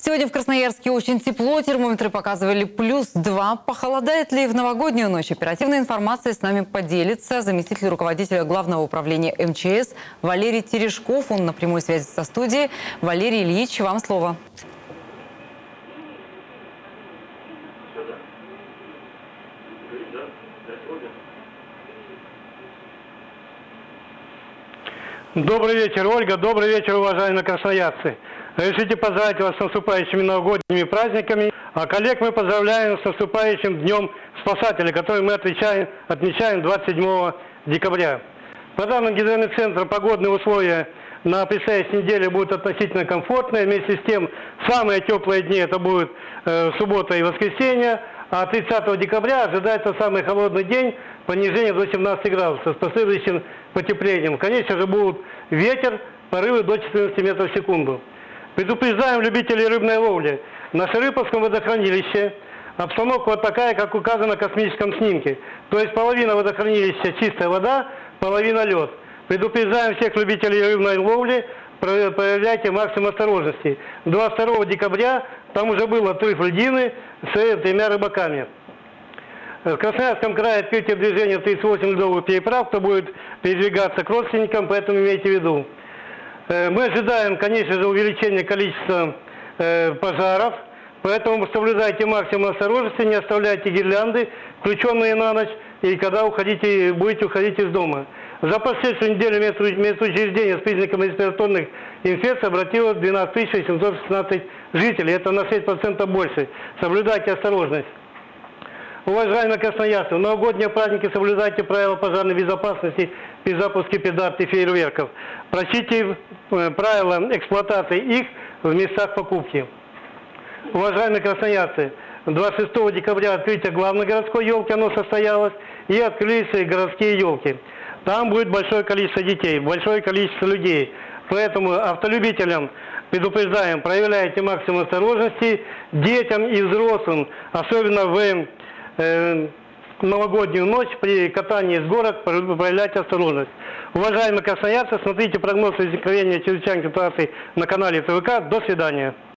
Сегодня в Красноярске очень тепло, термометры показывали +2. Похолодает ли в новогоднюю ночь? Оперативной информацией с нами поделится заместитель руководителя Главного управления МЧС Валерий Терешков. Он на прямой связи со студией. Валерий Ильич, вам слово. Добрый вечер, Ольга. Добрый вечер, уважаемые красноярцы. Разрешите поздравить вас с наступающими новогодними праздниками, а коллег мы поздравляем с наступающим Днем Спасателя, который мы отмечаем 27 декабря. По данным Гидрометцентра, погодные условия на предстоящей неделе будут относительно комфортные. Вместе с тем, самые теплые дни это будут суббота и воскресенье, а 30 декабря ожидается самый холодный день, понижение до 17 градусов с последующим потеплением. Конечно же, будут ветер, порывы до 14 метров в секунду. Предупреждаем любителей рыбной ловли. На Шарыповском водохранилище обстановка вот такая, как указано в космическом снимке. То есть половина водохранилища чистая вода, половина лед. Предупреждаем всех любителей рыбной ловли, проявляйте максимум осторожности. 22 декабря там уже был отрыв льдины с 3 рыбаками. В Красноярском крае открытие движения 38 ледовых переправ, кто будет передвигаться к родственникам, поэтому имейте в виду. Мы ожидаем, конечно же, увеличения количества пожаров, поэтому соблюдайте максимум осторожности, не оставляйте гирлянды, включенные на ночь, и когда будете уходить из дома. За прошедшую неделю медучреждение с признаками респираторных инфекций обратилось 12 816 жителей, это на 6% больше. Соблюдайте осторожность. Уважаемые красноярцы, в новогодние праздники соблюдайте правила пожарной безопасности при запуске петард и фейерверков. Прочтите правила эксплуатации их в местах покупки. Уважаемые красноярцы, 26 декабря открытие главной городской елки, оно состоялось, и открылись городские елки. Там будет большое количество детей, большое количество людей. Поэтому автолюбителям предупреждаем, проявляйте максимум осторожности, детям и взрослым, особенно в новогоднюю ночь при катании с горок проявляйте осторожность. Уважаемые красноярцы, смотрите прогноз возникновения чрезвычайных ситуаций на канале ТВК. До свидания.